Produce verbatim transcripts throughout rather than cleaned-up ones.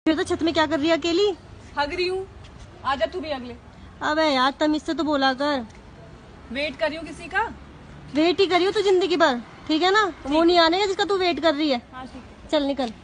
फिर तो छत में क्या कर रही है अकेली? हग रही हूँ, आजा तू भी अगले। अबे यार तमीज से तो बोला कर। वेट कर रही हूँ किसी का। वेट ही करियो तू जिंदगी भर, ठीक है ना? वो नहीं आने का जिसका तू वेट कर रही है। हाँ ठीक है। चल निकल।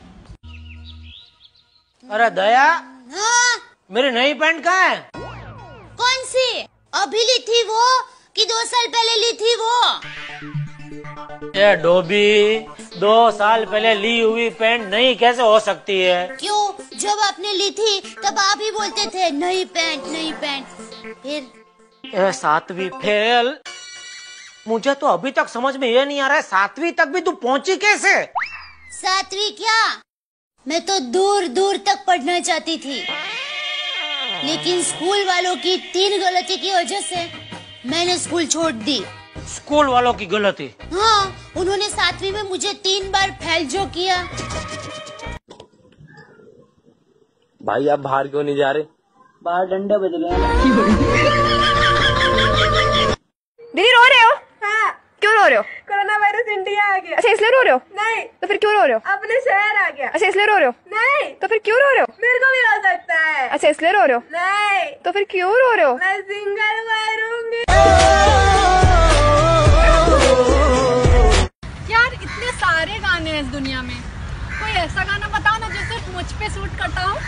अरे दया, हाँ? मेरी नई पैंट कहाँ है? कौन सी? अभी ली थी वो कि दो साल पहले ली थी वो? ये डोबी, दो साल पहले ली हुई पैंट नई कैसे हो सकती है? क्यों? जब आपने ली थी तब आप ही बोलते थे नई पैंट नई पैंट। फिर ए, सातवीं फेल। मुझे तो अभी तक समझ में ये नहीं आ रहा है, सातवीं तक भी तू पहुंची कैसे? सातवीं क्या, मैं तो दूर दूर तक पढ़ना चाहती थी, लेकिन स्कूल वालों की तीन गलती की वजह से मैंने स्कूल छोड़ दी। स्कूल वालों की गलती? हाँ, उन्होंने सातवीं में मुझे तीन बार फेल जो किया। भाई आप बाहर क्यों नहीं जा रहे? बाहर डंडे बज रहे हैं। दीदी रो रहे हो? हाँ। क्यों रो रहे हो? कोरोना वायरस इंडिया आ गया। अच्छा इसलिए रो रहे हो? नहीं। तो फिर क्यों रो रहे हो? अपने शहर आ गया। अच्छा इसलिए रो रहे हो? नहीं। तो फिर क्यों रो रहे हो? मेरे को भी हो सकता है। अच्छा इसलिए रो रहे हो? नहीं। तो फिर क्यों रो रहे हो? मैं सिंगल मारूंगी। यार इतने सारे गाने हैं इस दुनिया में, कोई ऐसा गाना बताओ ना जो सिर्फ मुझ पे सूट करता हो।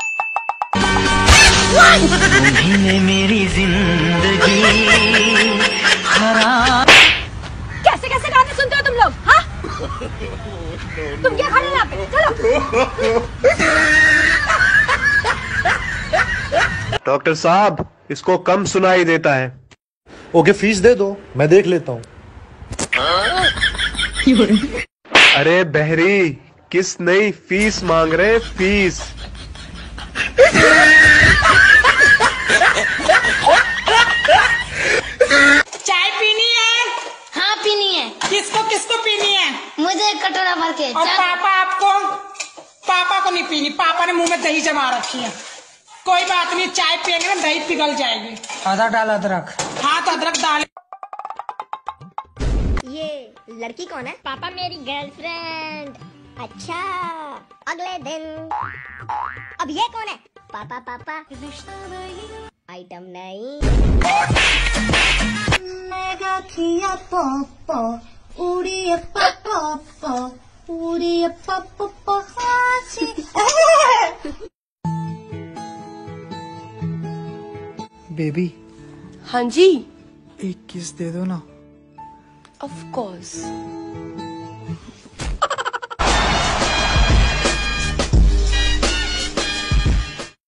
तुम्ही ने मेरी जिंदगी खराब। कैसे कैसे गाने सुनते हो तुम लोग? हाँ? तुम क्या खड़े यहाँ पे? चलो। डॉक्टर साहब, इसको कम सुनाई देता है। ओके फीस दे दो, मैं देख लेता हूँ। अरे बहरी, किस नई फीस मांग रहे? फीस? चाय पीनी है? हाँ पीनी है। किसको किसको पीनी है? मुझे एक कटोरा भर के। और पापा आपको? पापा को नहीं पीनी, पापा ने मुंह में दही जमा रखी है। कोई बात नहीं, चाय पियेंगे ना दही पिघल जाएगी। आधा डाल अदरक। हाँ तो अदरक डाल। ये लड़की कौन है? पापा मेरी गर्लफ्रेंड। अच्छा, अगले दिन। अब ये कौन है? पापा पापा आइटम नहीं। बेबी हाँ जी। एक किस दे दो ना। Of course.